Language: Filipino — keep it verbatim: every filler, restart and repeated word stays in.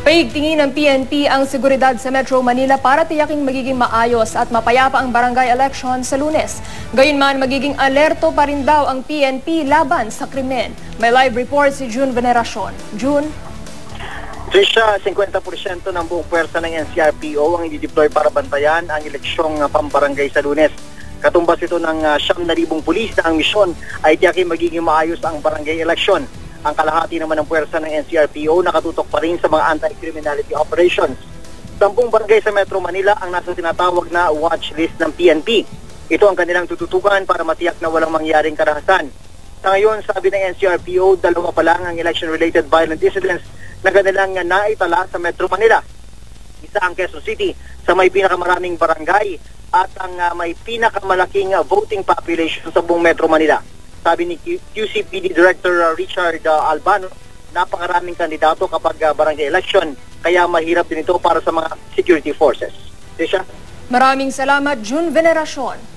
Paigtingin ng P N P ang seguridad sa Metro Manila para tiyaking magiging maayos at mapayapa ang barangay election sa Lunes. Gayunman, magiging alerto pa rin daw ang P N P laban sa krimen. May live report si June Veneracion. June? Trisha, fifty percent ng buong pwersa ng N C R P O ang i-deploy para bantayan ang eleksyong pambarangay sa Lunes. Katumbas ito ng uh, siyam na libong pulis na ang misyon ay tiyaking magiging maayos ang barangay election. Ang kalahati naman ng puwersa ng N C R P O nakatutok pa rin sa mga anti-criminality operations. Sampung barangay sa Metro Manila ang nasa tinatawag na watch list ng P N P. Ito ang kanilang tututukan para matiyak na walang mangyaring karahasan. Sa ngayon, sabi ng N C R P O, dalawa pa lang ang election-related violent incidents na kanilang naitala sa Metro Manila. Isa ang Quezon City sa may pinakamaraming barangay at ang uh, may pinakamalaking uh, voting population sa buong Metro Manila. Sabi ni Q C P D Director uh, Richard uh, Albano, napakaraming kandidato kapag uh, barangay election, kaya mahirap din ito para sa mga security forces. Tisha? Maraming salamat, June Veneracion.